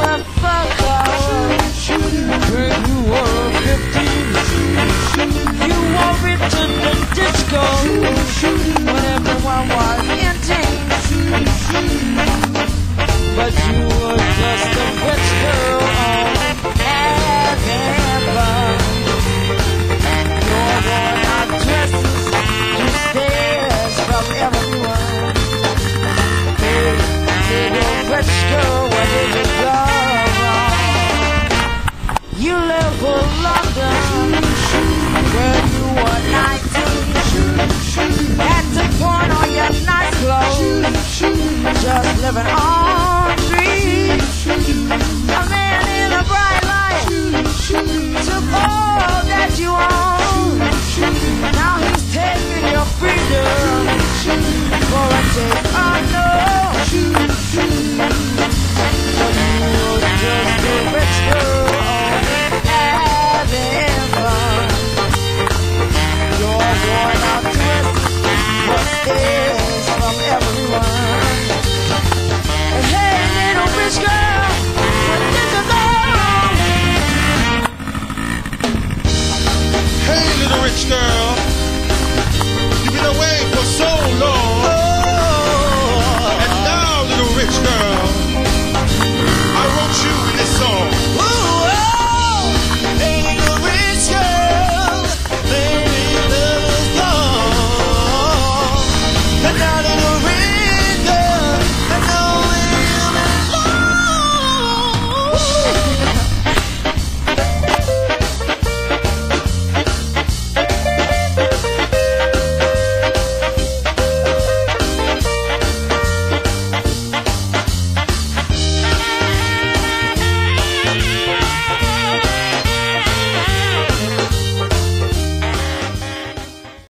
When you were 15, you wore it to the disco when everyone was in but you were just a rich girl on having fun. Your worn-out dresses drew stares from everyone. Hey, little rich girl, where did you go wrong? You live for London, where you were 19. Had to pawn all your nice clothes, just living on dreams. A man in a bright light took all that you own. Now he's taking your freedom for a take. Oh no, but you were just a rich girl having fun. Your worn-out dress was stares from everyone. And hey, little rich girl, what did you go wrong? Hey, little rich girl, you've been away for so long. Oh. And now, little rich girl, I wrote you